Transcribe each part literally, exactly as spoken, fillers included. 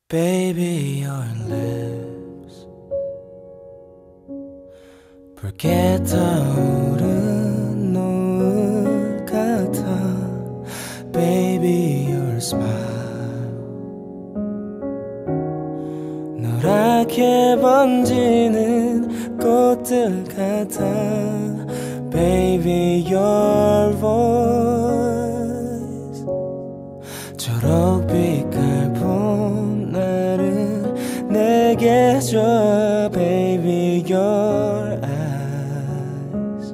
Baby, your lips 붉게 타오른 노을 같아. Baby, your smile 노랗게 번지는 꽃들 같아. Baby, your voice 초록빛깔 봄날을 내게 줘. Baby, your eyes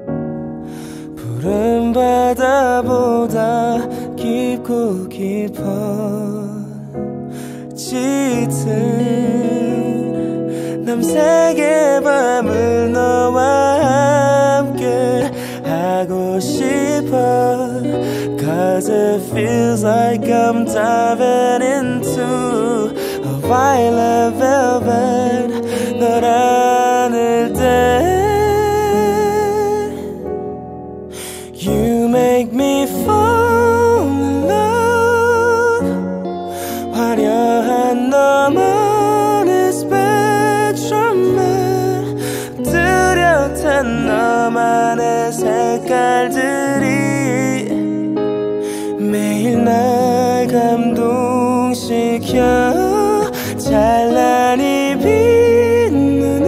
푸른 바다보다 깊고 깊어 짙은 남색의 밤을 너와 함께 하고 싶어. Cause it feels like I'm diving into a violet velvet. 널 안을 때 You make me fall in love. 화려한 너만의 스펙트럼에 뚜렷한 너만의 색깔들이 매일 날 감동시켜. 찬란히 빛나는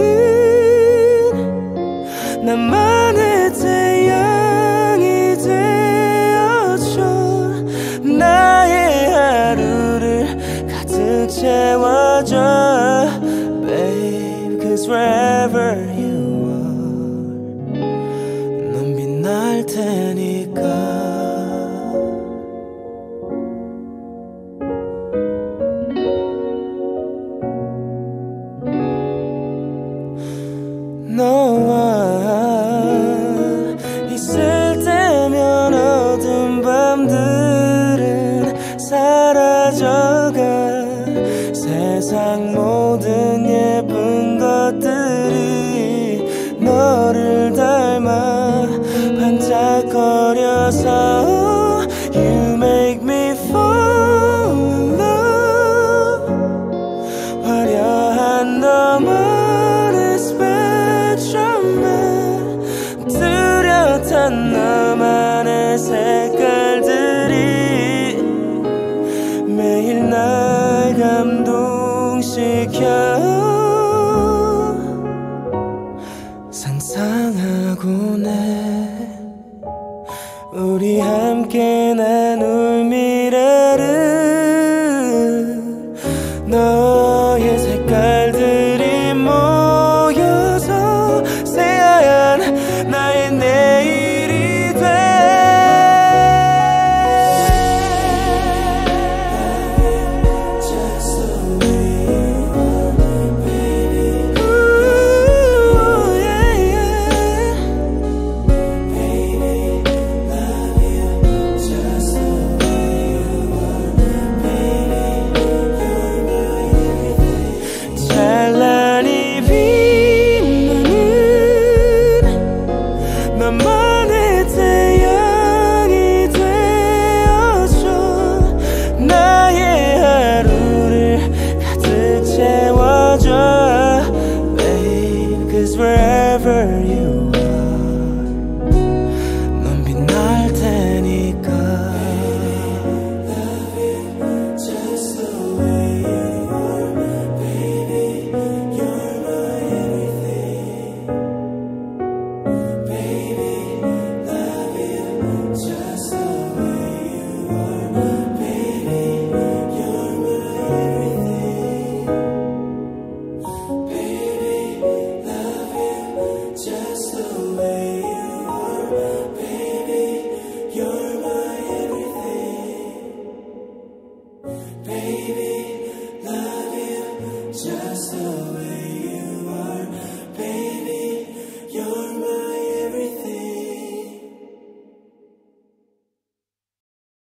나만의 태양이 되어줘. 나의 하루를 가득 채워줘. Babe, cause wherever you are 넌 빛날 테니까. 너와 있을 때면 어두운 밤들은 사라져가. 세상 모든 예쁜 것들이 너를 닮아 반짝거려서 You make me fall in love. 화려한 너만의 스펙트럼에 뚜렷한 너만의 색깔들이 매일 날 감동시켜. 상상하곤 해 우리 함께 나눌 미래를. 너